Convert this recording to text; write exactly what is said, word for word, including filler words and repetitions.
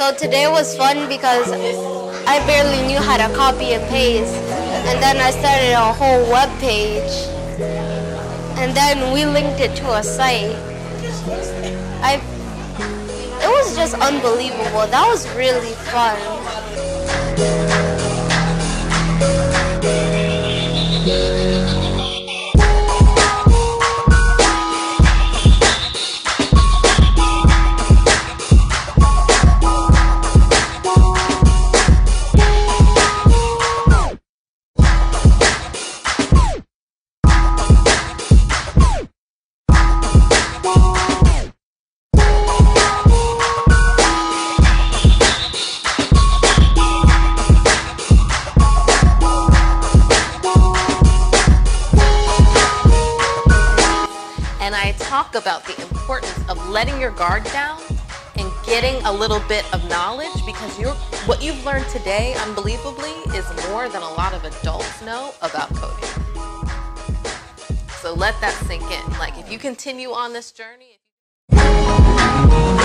So today was fun because I barely knew how to copy and paste. And then I started a whole web page. And then we linked it to a site. I, it was just unbelievable. That was really fun. And I talk about the importance of letting your guard down and getting a little bit of knowledge, because you're, what you've learned today, unbelievably, is more than a lot of adults know about coding. So let that sink in. Like, if you continue on this journey,